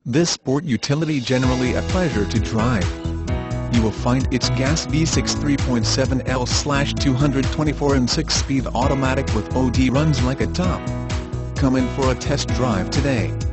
This sport utility generally a pleasure to drive. You will find its gas V6 3.7L/224 and 6-speed automatic with OD runs like a top. Come in for a test drive today.